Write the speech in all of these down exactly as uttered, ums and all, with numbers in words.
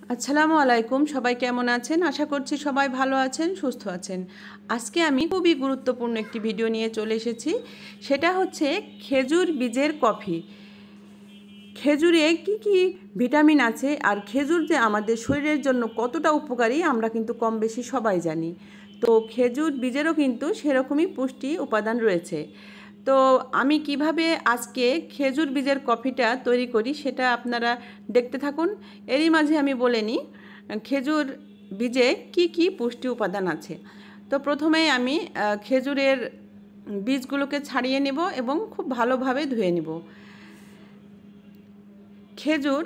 আসসালামু আলাইকুম। সবাই কেমন আছেন? আশা করছি সবাই ভালো আছেন, সুস্থ আছেন। আজকে আমি খুবই গুরুত্বপূর্ণ একটি ভিডিও নিয়ে চলে এসেছি। সেটা হচ্ছে খেজুর বীজের কফি। খেজুরে কি কি ভিটামিন আছে আর খেজুর যে আমাদের শরীরের জন্য কতটা উপকারী আমরা কিন্তু কম বেশি সবাই জানি। তো খেজুর বীজেরও কিন্তু সেরকমই পুষ্টি উপাদান রয়েছে। তো আমি কিভাবে আজকে খেজুর বীজের কফিটা তৈরি করি সেটা আপনারা দেখতে থাকুন। এরই মাঝে আমি বলে নিই খেজুর বীজে কি কি পুষ্টি উপাদান আছে। তো প্রথমেই আমি খেজুরের বীজগুলোকে ছাড়িয়ে নেব এবং খুব ভালোভাবে ধুয়ে নেব। খেজুর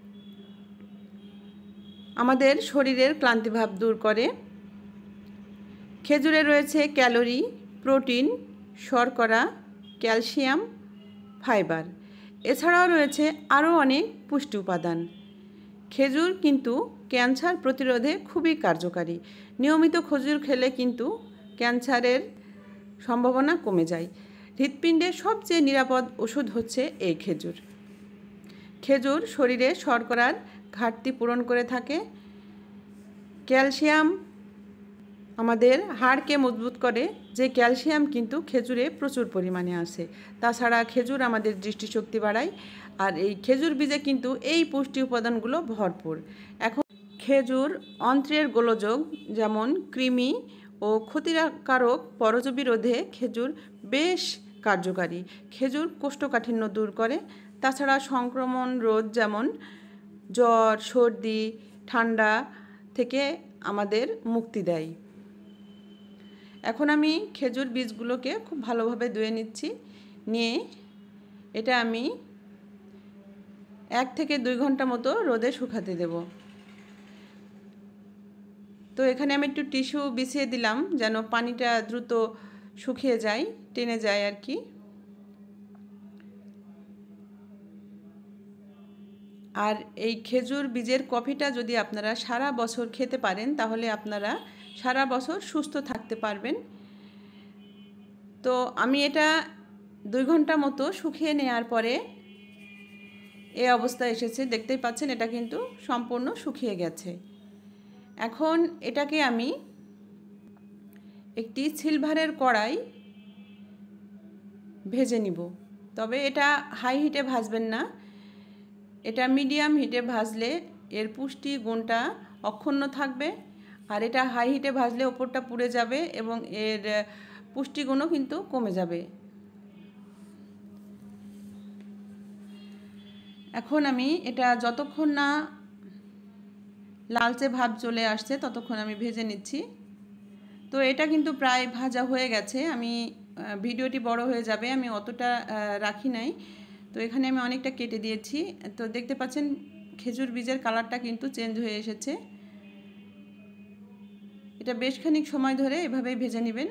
আমাদের শরীরের ক্লান্তিভাব দূর করে। খেজুরে রয়েছে ক্যালোরি, প্রোটিন, শর্করা, ক্যালসিয়াম, ফাইবার। এছাড়াও রয়েছে আরও অনেক পুষ্টি উপাদান। খেজুর কিন্তু ক্যান্সার প্রতিরোধে খুবই কার্যকারী। নিয়মিত খেজুর খেলে কিন্তু ক্যান্সারের সম্ভাবনা কমে যায়। হৃৎপিণ্ডের সবচেয়ে নিরাপদ ওষুধ হচ্ছে এই খেজুর। খেজুর শরীরে শর্করার ঘাটতি পূরণ করে থাকে। ক্যালসিয়াম আমাদের হাড়কে মজবুত করে, যে ক্যালসিয়াম কিন্তু খেজুরে প্রচুর পরিমাণে আছে। তাছাড়া খেজুর আমাদের দৃষ্টিশক্তি বাড়ায়। আর এই খেজুর বীজে কিন্তু এই পুষ্টি উপাদানগুলো ভরপুর। এখন খেজুর অন্ত্রের গোলযোগ যেমন কৃমি ও ক্ষতিকারক পরজীবী রোধে খেজুর বেশ কার্যকারী। খেজুর কোষ্ঠকাঠিন্য দূর করে। তাছাড়া সংক্রমণ রোধ যেমন জ্বর, সর্দি, ঠান্ডা থেকে আমাদের মুক্তি দেয়। এখন আমি খেজুর বীজগুলোকে খুব ভালোভাবে ধুয়ে নিচ্ছি। নিয়ে এটা আমি এক থেকে দুই ঘন্টা মতো রোদে শুকাতে দেব। তো এখানে আমি একটু টিস্যু বিছিয়ে দিলাম যেন পানিটা দ্রুত শুকিয়ে যায়, টেনে যায় আর কি। আর এই খেজুর বীজের কফিটা যদি আপনারা সারা বছর খেতে পারেন তাহলে আপনারা সারা বছর সুস্থ থাকতে পারবেন। তো আমি এটা দুই ঘন্টা মতো শুকিয়ে নেওয়ার পরে এই অবস্থা এসেছে, দেখতেই পাচ্ছেন এটা কিন্তু সম্পূর্ণ শুকিয়ে গেছে। এখন এটাকে আমি একটি সিলভারের কড়াই ভেজে নিব। তবে এটা হাই হিটে ভাজবেন না, এটা মিডিয়াম হিটে ভাজলে এর পুষ্টি গুণটা অক্ষুণ্ণ থাকবে। আর এটা হাই হিটে ভাজলে ওপরটা পুড়ে যাবে এবং এর পুষ্টিগুণও কিন্তু কমে যাবে। এখন আমি এটা যতক্ষণ না লালচে ভাব চলে আসছে ততক্ষণ আমি ভেজে নিচ্ছি। তো এটা কিন্তু প্রায় ভাজা হয়ে গেছে। আমি ভিডিওটি বড় হয়ে যাবে, আমি অতটা রাখি নাই। তো এখানে আমি অনেকটা কেটে দিয়েছি। তো দেখতে পাচ্ছেন খেজুর বীজের কালারটা কিন্তু চেঞ্জ হয়ে এসেছে। এটা বেশ খানিক সময় ধরে এভাবেই ভেজে নেবেন।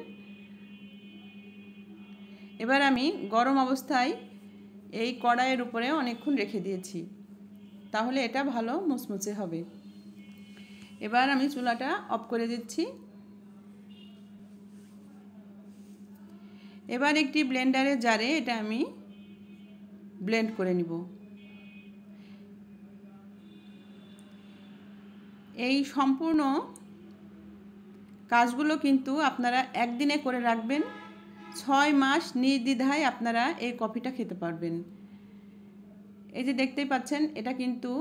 এবার আমি গরম অবস্থায় এই কড়াইয়ের উপরে অনেকক্ষণ রেখে দিয়েছি, তাহলে এটা ভালো মুচমুচে হবে। এবার আমি চুলাটা অফ করে দিচ্ছি। এবার একটি ব্লেন্ডারের জারে এটা আমি ব্লেন্ড করে নিব। এই সম্পূর্ণ কাজগুলো কিন্তু আপনারা একদিনে করে রাখবেন, ছয় মাস নির্দ্বিধায় আপনারা এই কফিটা খেতে পারবেন। এই যে দেখতেই পাচ্ছেন এটা কিন্তু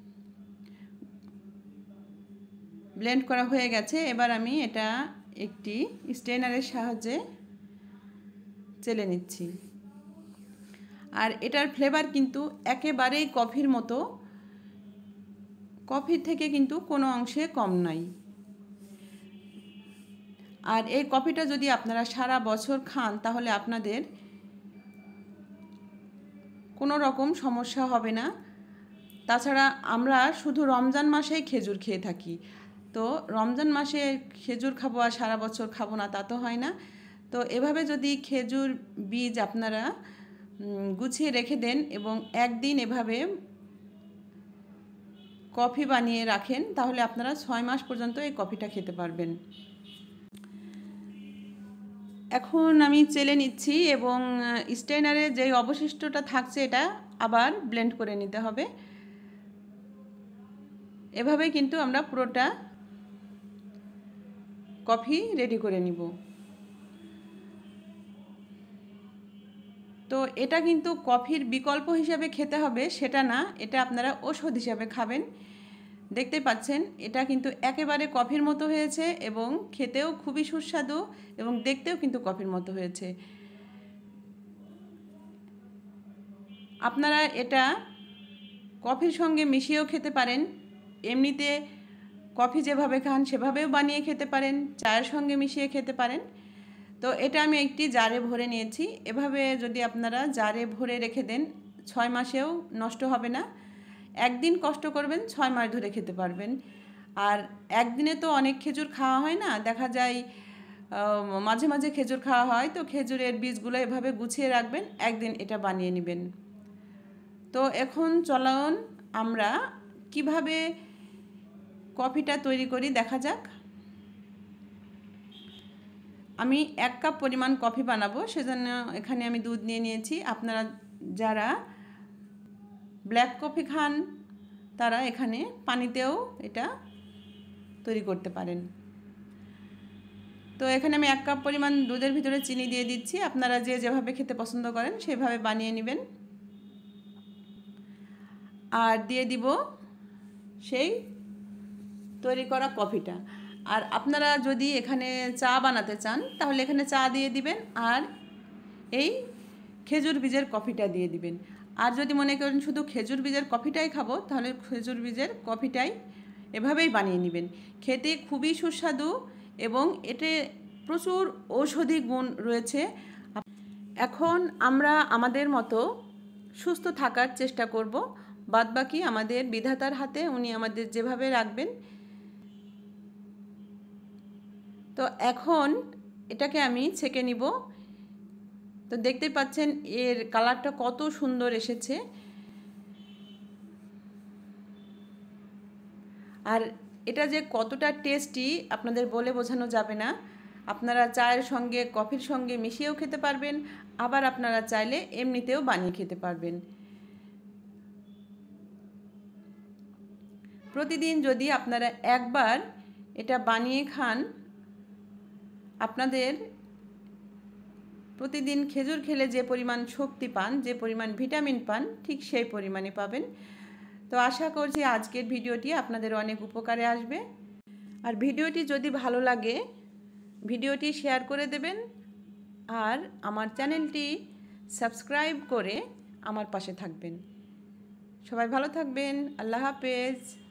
ব্লেন্ড করা হয়ে গেছে। এবার আমি এটা একটি স্ট্রেনারের সাহায্যে চেলে নিচ্ছি। আর এটার ফ্লেভার কিন্তু একেবারেই কফির মতো, কফির থেকে কিন্তু কোনো অংশে কম নাই। আর এই কফিটা যদি আপনারা সারা বছর খান তাহলে আপনাদের কোনো রকম সমস্যা হবে না। তাছাড়া আমরা শুধু রমজান মাসেই খেজুর খেয়ে থাকি। তো রমজান মাসে খেজুর খাবো আর সারা বছর খাবো না তা তো হয় না। তো এভাবে যদি খেজুর বীজ আপনারা গুছিয়ে রেখে দেন এবং একদিন এভাবে কফি বানিয়ে রাখেন তাহলে আপনারা ছয় মাস পর্যন্ত এই কফিটা খেতে পারবেন। এখন আমি চেলে নিচ্ছি এবং স্ট্রেনারে যে অবশিষ্টটা থাকছে এটা আবার ব্লেন্ড করে নিতে হবে। এভাবে কিন্তু আমরা পুরোটা কফি রেডি করে নিব। তো এটা কিন্তু কফির বিকল্প হিসাবে খেতে হবে সেটা না, এটা আপনারা ওষুধ হিসাবে খাবেন। দেখতে পাচ্ছেন এটা কিন্তু একেবারে কফির মতো হয়েছে এবং খেতেও খুবই সুস্বাদু এবং দেখতেও কিন্তু কফির মতো হয়েছে। আপনারা এটা কফির সঙ্গে মিশিয়েও খেতে পারেন, এমনিতে কফি যেভাবে খান সেভাবেও বানিয়ে খেতে পারেন, চায়ের সঙ্গে মিশিয়ে খেতে পারেন। তো এটা আমি একটি জারে ভরে নিয়েছি। এভাবে যদি আপনারা জারে ভরে রেখে দেন ছয় মাসেও নষ্ট হবে না। একদিন কষ্ট করবেন, ছয় মাস ধরে খেতে পারবেন। আর একদিনে তো অনেক খেজুর খাওয়া হয় না, দেখা যায় মাঝে মাঝে খেজুর খাওয়া হয়, তো খেজুরের বীজগুলো এভাবে গুছিয়ে রাখবেন, একদিন এটা বানিয়ে নেবেন। তো এখন চলুন আমরা কিভাবে কফিটা তৈরি করি দেখা যাক। আমি এক কাপ পরিমাণ কফি বানাবো, সেজন্য এখানে আমি দুধ নিয়ে নিয়েছি। আপনারা যারা ব্ল্যাক কফি খান তারা এখানে পানিতেও এটা তৈরি করতে পারেন। তো এখানে আমি এক কাপ পরিমাণ দুধের ভিতরে চিনি দিয়ে দিচ্ছি। আপনারা যে যেভাবে খেতে পছন্দ করেন সেভাবে বানিয়ে নেবেন। আর দিয়ে দিব সেই তৈরি করা কফিটা। আর আপনারা যদি এখানে চা বানাতে চান তাহলে এখানে চা দিয়ে দিবেন, আর এই খেজুর বীজের কফিটা দিয়ে দিবেন। আর যদি মনে করেন শুধু খেজুর বীজের কফিটাই খাবো তাহলে খেজুর বীজের কফিটাই এভাবেই বানিয়ে নেবেন। খেতে খুবই সুস্বাদু এবং এতে প্রচুর ঔষধি গুণ রয়েছে। এখন আমরা আমাদের মতো সুস্থ থাকার চেষ্টা করব, বাদবাকি আমাদের বিধাতার হাতে, উনি আমাদের যেভাবে রাখবেন। তো এখন এটাকে আমি ছেঁকে নিব। তো দেখতে পাচ্ছেন এর কালারটা কত সুন্দর এসেছে। আর এটা যে কতটা টেস্টি আপনাদের বলে বোঝানো যাবে না। আপনারা চায়ের সঙ্গে কফির সঙ্গে মিশিয়েও খেতে পারবেন, আবার আপনারা চাইলে এমনিতেও বানিয়ে খেতে পারবেন। প্রতিদিন যদি আপনারা একবার এটা বানিয়ে খান, আপনাদের প্রতিদিন খেজুর খেলে যে পরিমাণ শক্তি পান, যে পরিমাণ ভিটামিন পান, ঠিক সেই পরিমাণে পাবেন। তো আশা করছি আজকের ভিডিওটি আপনাদের অনেক উপকারে আসবে। আর ভিডিওটি যদি ভালো লাগে ভিডিওটি শেয়ার করে দেবেন, আর আমার চ্যানেলটি সাবস্ক্রাইব করে আমার পাশে থাকবেন। সবাই ভালো থাকবেন। আল্লাহ হাফেজ।